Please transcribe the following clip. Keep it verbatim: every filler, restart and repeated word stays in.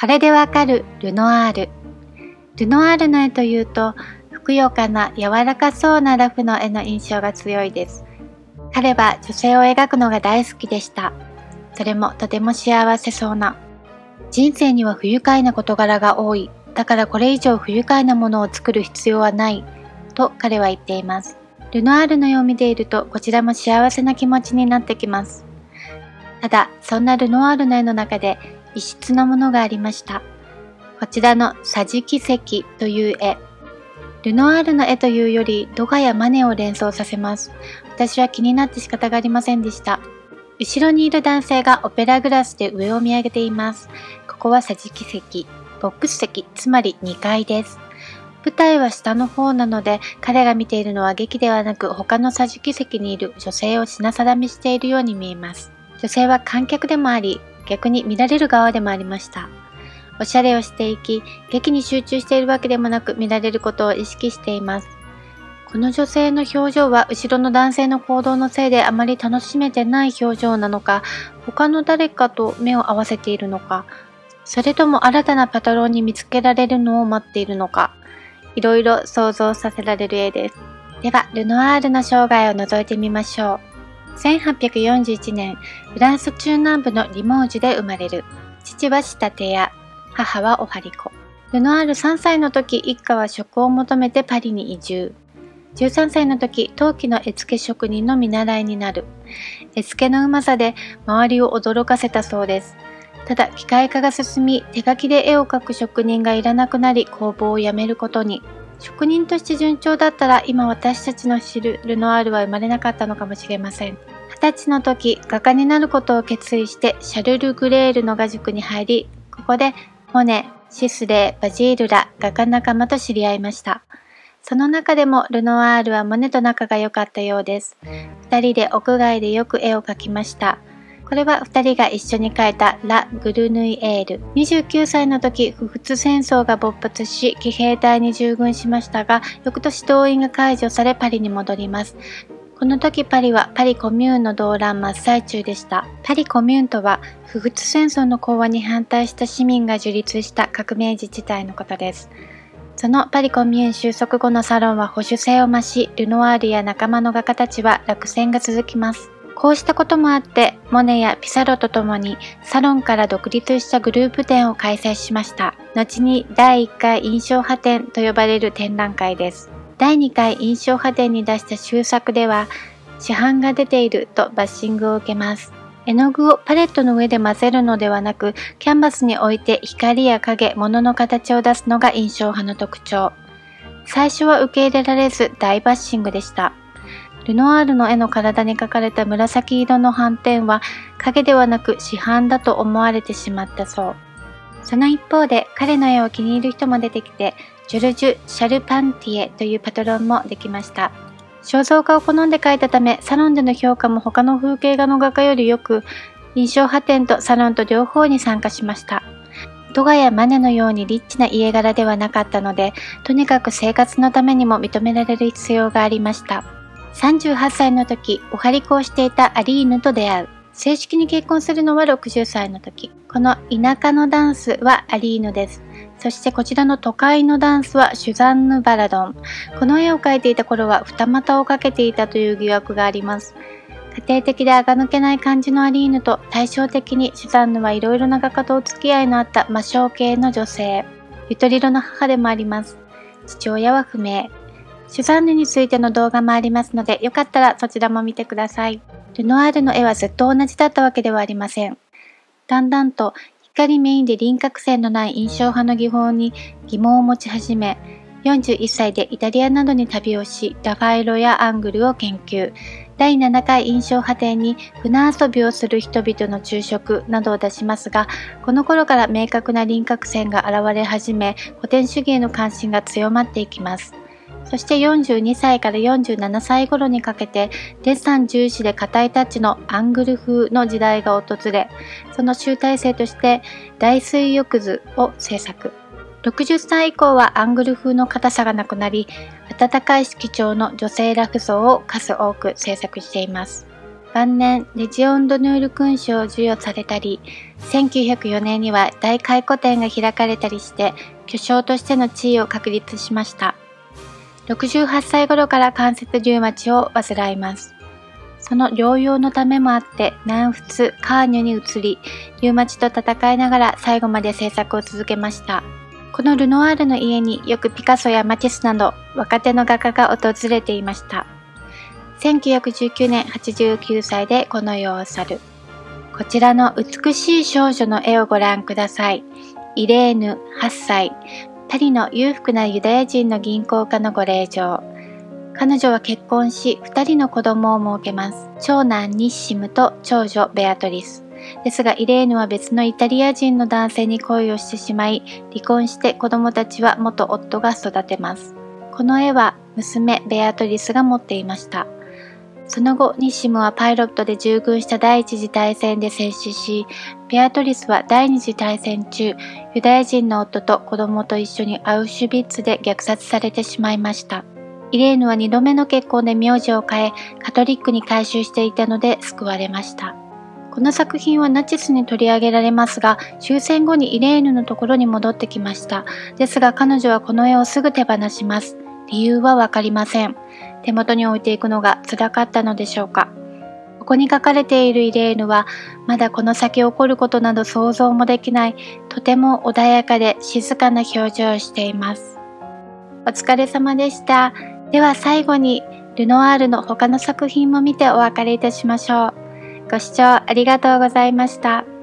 これでわかるルノアール。ルノアールの絵というと、ふくよかな柔らかそうなラフの絵の印象が強いです。彼は女性を描くのが大好きでした。それもとても幸せそうな。人生には不愉快な事柄が多い。だからこれ以上不愉快なものを作る必要はない。と彼は言っています。ルノアールの絵を見ていると、こちらも幸せな気持ちになってきます。ただ、そんなルノアールの絵の中で異質なものがありました。こちらの桟敷席という絵。ルノアールの絵というより、ドガやマネを連想させます。私は気になって仕方がありませんでした。後ろにいる男性がオペラグラスで上を見上げています。ここは桟敷席、ボックス席、つまりにかいです。舞台は下の方なので、彼が見ているのは劇ではなく、他の桟敷席にいる女性を品定めしているように見えます。女性は観客でもあり、逆に見られる側でもありました。おしゃれをしていき、劇に集中しているわけでもなく、見られることを意識しています。この女性の表情は後ろの男性の行動のせいであまり楽しめてない表情なのか、他の誰かと目を合わせているのか、それとも新たなパトロンに見つけられるのを待っているのか、いろいろ想像させられる絵です。では、ルノアールの生涯を覗いてみましょう。せんはっぴゃくよんじゅういちねん、フランス中南部のリモージュで生まれる。父は仕立て屋、母はお針子。ルノアールさんさいの時、一家は職を求めてパリに移住。じゅうさんさいの時、陶器の絵付け職人の見習いになる。絵付けのうまさで周りを驚かせたそうです。ただ、機械化が進み、手書きで絵を描く職人がいらなくなり、工房を辞めることに。職人として順調だったら、今私たちの知るルノアールは生まれなかったのかもしれません。はたちの時、画家になることを決意して、シャルル・グレールの画塾に入り、ここでモネ、シスレー、バジールら画家仲間と知り合いました。その中でもルノアールはモネと仲が良かったようです。二人で屋外でよく絵を描きました。これは二人が一緒に描いたラ・グルヌイエール。にじゅうきゅうさいの時、不仏戦争が勃発し、騎兵隊に従軍しましたが、翌年動員が解除されパリに戻ります。この時パリはパリコミューンの動乱真っ最中でした。パリコミューンとは、不仏戦争の講和に反対した市民が樹立した革命自治体のことです。そのパリコミューン収束後のサロンは保守性を増し、ルノワールや仲間の画家たちは落選が続きます。こうしたこともあって、モネやピサロとともにサロンから独立したグループ展を開催しました。後にだいいっかい印象派展と呼ばれる展覧会です。だいにかい印象派展に出した終作では、市販が出ているとバッシングを受けます。絵の具をパレットの上で混ぜるのではなく、キャンバスに置いて光や影、物の形を出すのが印象派の特徴。最初は受け入れられず大バッシングでした。ルノアールの絵の体に描かれた紫色の斑点は影ではなく市販だと思われてしまったそう。その一方で彼の絵を気に入る人も出てきて、ジョルジュ・シャルパンティエというパトロンもできました。肖像画を好んで描いたため、サロンでの評価も他の風景画の画家よりよく、印象派展とサロンと両方に参加しました。ドガやマネのようにリッチな家柄ではなかったので、とにかく生活のためにも認められる必要がありました。さんじゅうはっさいの時、お針子をしていたアリーヌと出会う。正式に結婚するのはろくじゅっさいの時。この田舎のダンスはアリーヌです。そしてこちらの都会のダンスはシュザンヌ・バラドン。この絵を描いていた頃は二股をかけていたという疑惑があります。家庭的で垢抜けない感じのアリーヌと対照的にシュザンヌはいろいろな画家とお付き合いのあった魔性系の女性。ゆとりろの母でもあります。父親は不明。シュザンヌについての動画もありますので、よかったらそちらも見てください。ルノアールの絵はずっと同じだったわけではありません。だんだんと光メインで輪郭線のない印象派の技法に疑問を持ち始め、よんじゅういっさいでイタリアなどに旅をし、ラファエロやアングルを研究。だいななかい印象派展に船遊びをする人々の昼食などを出しますが、この頃から明確な輪郭線が現れ始め、古典主義への関心が強まっていきます。そしてよんじゅうにさいからよんじゅうななさい頃にかけて、デッサン重視で硬いタッチのアングル風の時代が訪れ、その集大成として大水浴図を制作。ろくじゅっさい以降はアングル風の硬さがなくなり、温かい色調の女性ラフ像を数多く制作しています。晩年、レジオン・ドヌール勲章を授与されたり、 せんきゅうひゃくよねんには大回顧展が開かれたりして巨匠としての地位を確立しました。ろくじゅうはっさい頃から関節リウマチを患います。その療養のためもあって南仏カーニュに移り、リウマチと戦いながら最後まで制作を続けました。このルノワールの家によくピカソやマティスなど若手の画家が訪れていました。せんきゅうひゃくじゅうきゅうねんはちじゅうきゅうさいでこの世を去る。こちらの美しい少女の絵をご覧ください。イレーヌはっさい、パリの裕福なユダヤ人の銀行家のご令嬢。彼女は結婚しふたりの子供を設けます。長男ニッシムと長女ベアトリス。ですがイレーヌは別のイタリア人の男性に恋をしてしまい、離婚して子供たちは元夫が育てます。この絵は娘ベアトリスが持っていました。その後、ニッシムはパイロットで従軍した第一次大戦で戦死し、ベアトリスは第二次大戦中、ユダヤ人の夫と子供と一緒にアウシュビッツで虐殺されてしまいました。イレーヌはにどめの結婚で名字を変え、カトリックに改宗していたので救われました。この作品はナチスに取り上げられますが、終戦後にイレーヌのところに戻ってきました。ですが彼女はこの絵をすぐ手放します。理由はわかりません。手元に置いていくのが辛かったのでしょうか。ここに書かれているイレーヌは、まだこの先起こることなど想像もできない、とても穏やかで静かな表情をしています。お疲れ様でした。では最後に、ルノワールの他の作品も見てお別れいたしましょう。ご視聴ありがとうございました。